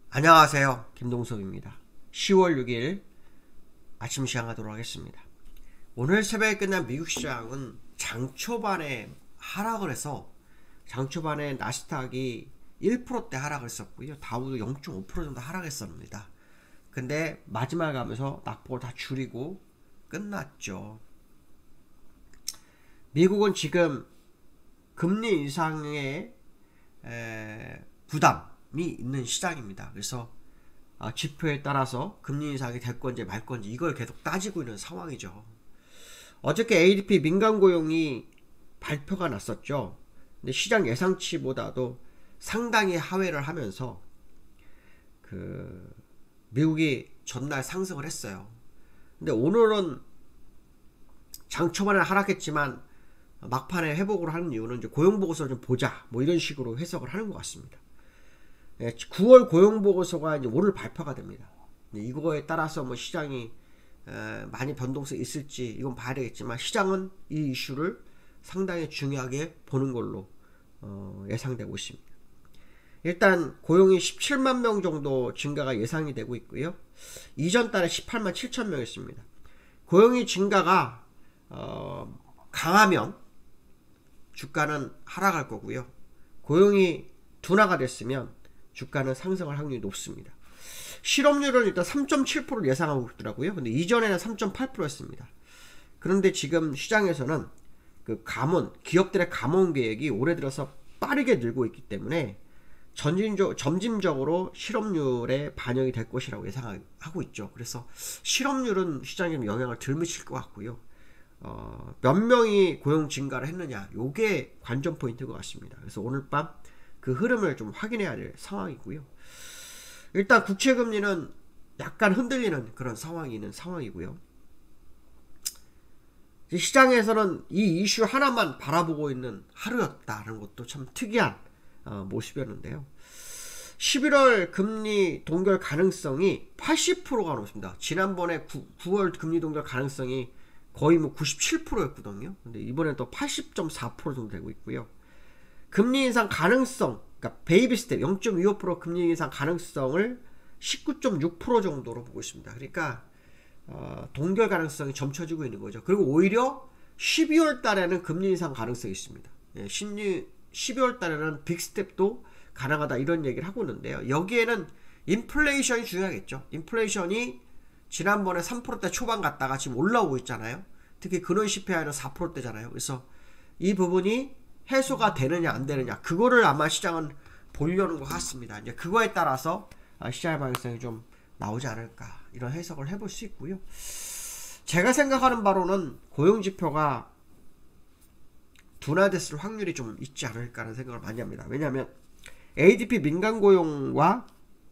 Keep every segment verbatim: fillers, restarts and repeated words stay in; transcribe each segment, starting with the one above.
안녕하세요. 김동석입니다. 시월 육일 아침 시작하도록 하겠습니다. 오늘 새벽에 끝난 미국 시장은 장 초반에 하락을 해서 장 초반에 나스닥이 일 퍼센트대 하락을 했었고요. 다우도 영 점 오 퍼센트 정도 하락했었습니다. 근데 마지막에 가면서 낙폭을 다 줄이고 끝났죠. 미국은 지금 금리 인상의 에, 부담이 있는 시장입니다. 그래서 아, 지표에 따라서 금리 인상이 될 건지 말 건지 이걸 계속 따지고 있는 상황이죠. 어저께 에이디피 민간 고용이 발표가 났었죠. 근데 시장 예상치보다도 상당히 하회를 하면서 그 미국이 전날 상승을 했어요. 근데 오늘은 장 초반에 하락했지만 막판에 회복을 하는 이유는 이제 고용보고서를 좀 보자 뭐 이런 식으로 해석을 하는 것 같습니다. 구월 고용보고서가 이제 오늘 발표가 됩니다. 이거에 따라서 뭐 시장이 많이 변동성이 있을지 이건 봐야 되겠지만 시장은 이 이슈를 상당히 중요하게 보는 걸로 예상되고 있습니다. 일단 고용이 십칠만 명 정도 증가가 예상이 되고 있고요. 이전 달에 십팔만 칠천 명이었습니다. 고용이 증가가 어, 강하면 주가는 하락할 거고요. 고용이 둔화가 됐으면 주가는 상승할 확률이 높습니다. 실업률은 일단 삼 점 칠 퍼센트를 예상하고 있더라고요. 근데 이전에는 삼 점 팔 퍼센트였습니다. 그런데 지금 시장에서는 그 감원, 기업들의 감원 계획이 올해 들어서 빠르게 늘고 있기 때문에 점진적, 점진적으로 실업률에 반영이 될 것이라고 예상하고 있죠. 그래서 실업률은 시장에 영향을 덜 미칠 것 같고요. 어, 몇 명이 고용 증가를 했느냐, 요게 관전 포인트인 것 같습니다. 그래서 오늘 밤 그 흐름을 좀 확인해야 될 상황이고요. 일단 국채금리는 약간 흔들리는 그런 상황이 있는 상황이고요. 시장에서는 이 이슈 하나만 바라보고 있는 하루였다는 것도 참 특이한 어, 모습이었는데요. 십일월 금리 동결 가능성이 팔십 퍼센트가 넘습니다. 지난번에 구, 구월 금리 동결 가능성이 거의 뭐 구십칠 퍼센트였거든요. 근데 이번엔 또 팔십 점 사 퍼센트 정도 되고 있고요. 금리 인상 가능성, 그러니까 베이비 스텝 영 점 이오 퍼센트 금리 인상 가능성을 십구 점 육 퍼센트 정도로 보고 있습니다. 그러니까 어, 동결 가능성이 점쳐지고 있는 거죠. 그리고 오히려 십이월 달에는 금리 인상 가능성이 있습니다. 예, 십이월 달에는 빅스텝도 가능하다 이런 얘기를 하고 있는데요. 여기에는 인플레이션이 중요하겠죠. 인플레이션이 지난번에 삼 퍼센트대 초반 갔다가 지금 올라오고 있잖아요. 특히 근원 씨피아이는 사 퍼센트대잖아요. 그래서 이 부분이 해소가 되느냐 안 되느냐 그거를 아마 시장은 보려는 것 같습니다. 이제 그거에 따라서 시장의 방향성이 좀 나오지 않을까 이런 해석을 해볼 수 있고요. 제가 생각하는 바로는 고용지표가 둔화됐을 확률이 좀 있지 않을까 하는 생각을 많이 합니다. 왜냐하면 에이디피 민간고용과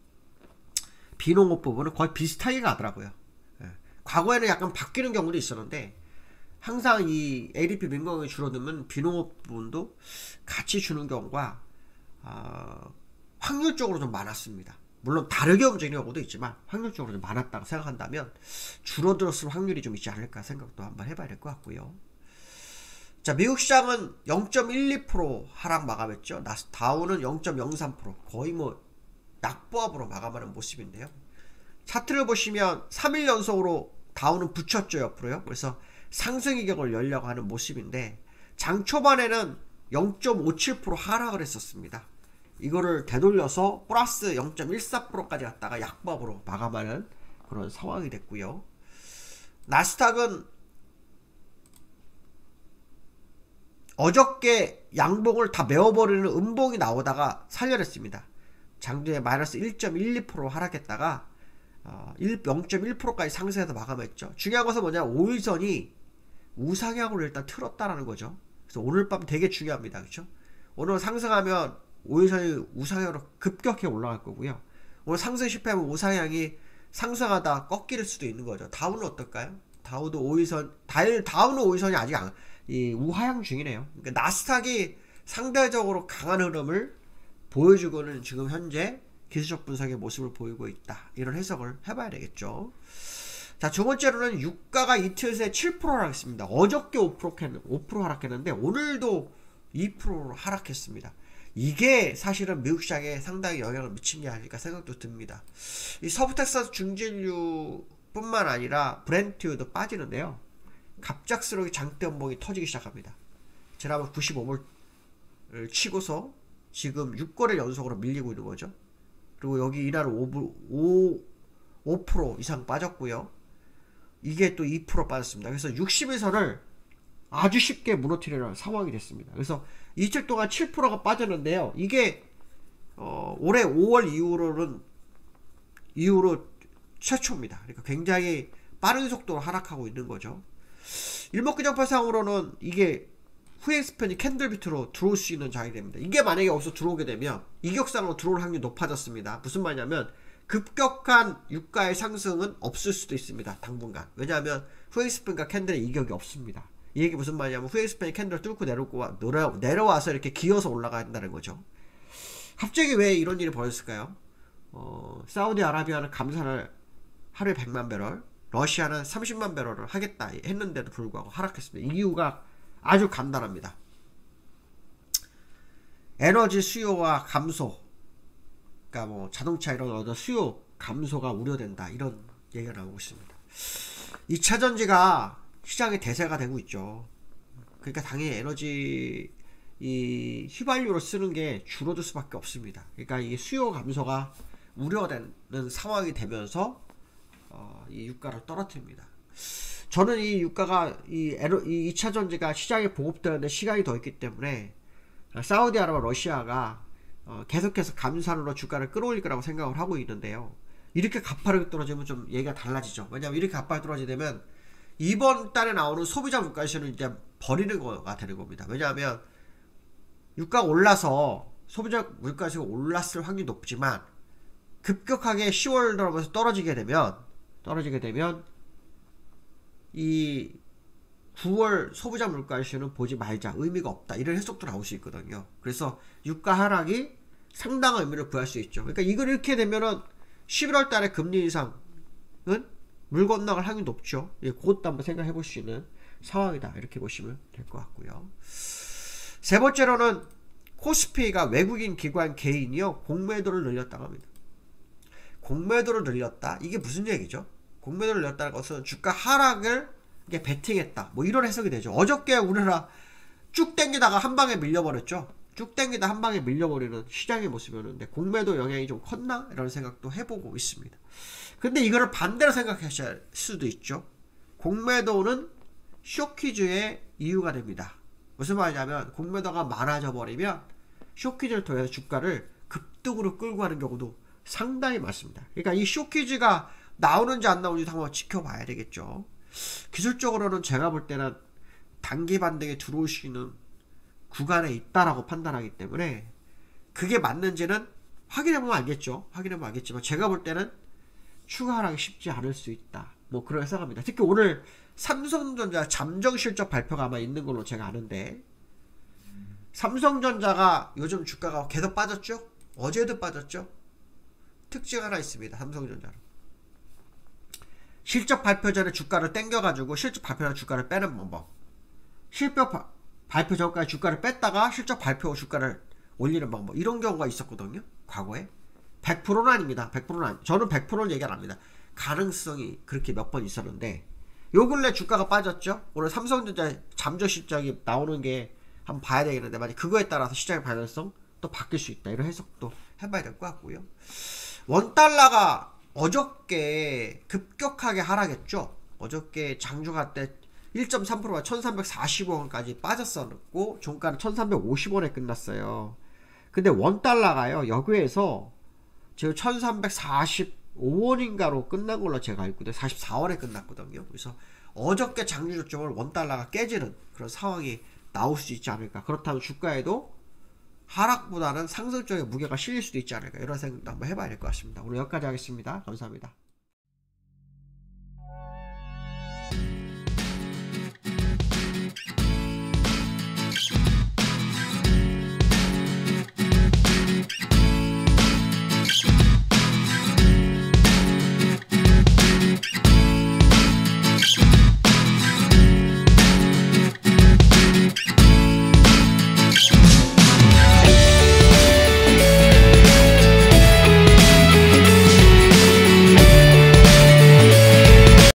비농업 부분은 거의 비슷하게 가더라고요. 예. 과거에는 약간 바뀌는 경우도 있었는데 항상 이 에이디피 민간고용이 줄어들면 비농업 부분도 같이 주는 경우가 어, 확률적으로 좀 많았습니다. 물론 다르게 움직이는 경우도 있지만 확률적으로 좀 많았다고 생각한다면 줄어들었을 확률이 좀 있지 않을까 생각도 한번 해봐야 될 것 같고요. 자, 미국 시장은 영 점 일이 퍼센트 하락 마감했죠. 다우는 영 점 영삼 퍼센트 거의 뭐 약보합으로 마감하는 모습인데요. 차트를 보시면 삼 일 연속으로 다우는 붙였죠, 옆으로요. 그래서 상승 이격을 열려고 하는 모습인데 장 초반에는 영 점 오칠 퍼센트 하락을 했었습니다. 이거를 되돌려서 플러스 영 점 일사 퍼센트까지 갔다가 약보합으로 마감하는 그런 상황이 됐고요. 나스닥은 어저께 양봉을 다 메워버리는 음봉이 나오다가 살려냈습니다. 장중에 마이너스 일 점 일이 퍼센트 하락했다가 어, 영 점 일 퍼센트까지 상승해서 마감했죠. 중요한 것은 뭐냐, 오일선이 우상향으로 일단 틀었다라는 거죠. 그래서 오늘 밤 되게 중요합니다. 그렇죠? 오늘 상승하면 오일선이 우상향으로 급격히 올라갈 거고요. 오늘 상승 실패하면 우상향이 상승하다 꺾일 수도 있는 거죠. 다우는 어떨까요? 다우도 오일선, 다우는 오일선이 아직 안, 이 우하향 중이네요. 그러니까 나스닥이 상대적으로 강한 흐름을 보여주고는 지금 현재 기술적 분석의 모습을 보이고 있다. 이런 해석을 해봐야 되겠죠. 자, 두 번째로는 유가가 이틀 새 칠 퍼센트 하락했습니다. 어저께 오 퍼센트, 오 퍼센트 하락했는데 오늘도 이 퍼센트 하락했습니다. 이게 사실은 미국 시장에 상당히 영향을 미친 게 아닐까 생각도 듭니다. 이 서부 텍사스 중진유 뿐만 아니라 브렌트유도 빠지는데요. 갑작스럽게 장대 연봉이 터지기 시작합니다. 지난번 구십오 불을 치고서 지금 육 거래 연속으로 밀리고 있는 거죠. 그리고 여기 이날 오 퍼센트 이상 빠졌고요. 이게 또 이 퍼센트 빠졌습니다. 그래서 육십 일선을 아주 쉽게 무너뜨리는 상황이 됐습니다. 그래서 이틀 동안 칠 퍼센트가 빠졌는데요. 이게 어, 올해 오월 이후로는 이후로 최초입니다. 그러니까 굉장히 빠른 속도로 하락하고 있는 거죠. 일목균형파상으로는 이게 후행스팬이 캔들 비트로 들어올 수 있는 장이 됩니다. 이게 만약에 여기서 들어오게 되면 이격상으로 들어올 확률이 높아졌습니다. 무슨 말이냐면 급격한 유가의 상승은 없을 수도 있습니다. 당분간. 왜냐하면 후행스팬과 캔들의 이격이 없습니다. 이 얘기 무슨 말이냐면 후행스팬이 캔들을 뚫고 내려와, 내려와서 이렇게 기어서 올라간다는 거죠. 갑자기 왜 이런 일이 벌어졌을까요? 어, 사우디아라비아는 감산을 하루에 백만 배럴, 러시아는 삼십만 배럴을 하겠다 했는데도 불구하고 하락했습니다. 이유가 아주 간단합니다. 에너지 수요와 감소, 그러니까 뭐 자동차 이런 어떤 수요 감소가 우려된다, 이런 얘기가 나오고 있습니다. 이차 전지가 시장의 대세가 되고 있죠. 그러니까 당연히 에너지 이 휘발유로 쓰는 게 줄어들 수밖에 없습니다. 그러니까 이 수요 감소가 우려되는 상황이 되면서 어, 이 유가를 떨어뜨립니다. 저는 이 유가가 이, 에너, 이 이차 전지가 시장에 보급되는데 시간이 더 있기 때문에 사우디아라비아, 러시아가 어, 계속해서 감산으로 주가를 끌어올릴 거라고 생각을 하고 있는데요. 이렇게 가파르게 떨어지면 좀 얘기가 달라지죠. 왜냐하면 이렇게 가파르게 떨어지면 이번 달에 나오는 소비자 물가지수는 이제 버리는 거가 되는 겁니다. 왜냐하면 유가가 올라서 소비자 물가지수가 올랐을 확률이 높지만 급격하게 시월 들어가면서 떨어지게 되면 떨어지게 되면 이 구월 소비자 물가지수는 보지 말자, 의미가 없다, 이런 해석도 나올 수 있거든요. 그래서 유가 하락이 상당한 의미를 부여할 수 있죠. 그러니까 이걸 이렇게 되면은 십일월 달에 금리 인상은 물 건너갈 확률이 높죠. 예, 그것도 한번 생각해 볼 수 있는 상황이다, 이렇게 보시면 될 것 같고요. 세 번째로는 코스피가 외국인 기관 개인이요 공매도를 늘렸다고 합니다. 공매도를 늘렸다, 이게 무슨 얘기죠? 공매도를 늘렸다는 것은 주가 하락을 이게 베팅했다, 뭐 이런 해석이 되죠. 어저께 우리나라 쭉 땡기다가 한 방에 밀려버렸죠. 쭉 땡기다 한 방에 밀려버리는 시장의 모습이었는데 공매도 영향이 좀 컸나? 이런 생각도 해보고 있습니다. 근데 이거를 반대로 생각하실 수도 있죠. 공매도는 쇼키즈의 이유가 됩니다. 무슨 말이냐면 공매도가 많아져 버리면 쇼키즈를 통해서 주가를 급등으로 끌고 가는 경우도 상당히 많습니다. 그러니까 이 쇼키즈가 나오는지 안 나오는지 한번 지켜봐야 되겠죠. 기술적으로는 제가 볼 때는 단기 반등에 들어올 수 있는 구간에 있다라고 판단하기 때문에 그게 맞는지는 확인해보면 알겠죠. 확인해보면 알겠지만 제가 볼 때는 추가 하락이 쉽지 않을 수 있다, 뭐 그런 생각합니다. 특히 오늘 삼성전자 잠정 실적 발표가 아마 있는 걸로 제가 아는데 삼성전자가 요즘 주가가 계속 빠졌죠. 어제도 빠졌죠. 특징 하나 있습니다. 삼성전자는 실적 발표 전에 주가를 땡겨가지고 실적 발표 전에 주가를 빼는 방법, 실적 바, 발표 전까지 주가를 뺐다가 실적 발표 후 주가를 올리는 방법, 이런 경우가 있었거든요. 과거에 백 퍼센트는 아닙니다. 백 퍼센트는 아니, 저는 백 퍼센트는 얘기 안 합니다. 가능성이 그렇게 몇 번 있었는데 요 근래 주가가 빠졌죠. 오늘 삼성전자 잠정 실적이 나오는 게 한번 봐야 되겠는데 만약 그거에 따라서 시장의 방향성 또 바뀔 수 있다, 이런 해석도 해봐야 될 것 같고요. 원달러가 어저께 급격하게 하락했죠. 어저께 장중할 때 일 점 삼 퍼센트가 천삼백사십오 원까지 빠졌었고 종가는 천삼백오십 원에 끝났어요. 근데 원달러가요 여기에서 지금 천삼백사십오 원인가로 끝난 걸로 제가 알고 있는데 사십사 원에 끝났거든요. 그래서 어저께 장중 저점을 원달러가 깨지는 그런 상황이 나올 수 있지 않을까. 그렇다면 주가에도 하락보다는 상승 쪽에 무게가 실릴 수도 있지 않을까, 이런 생각도 한번 해봐야 될 것 같습니다. 오늘 여기까지 하겠습니다. 감사합니다.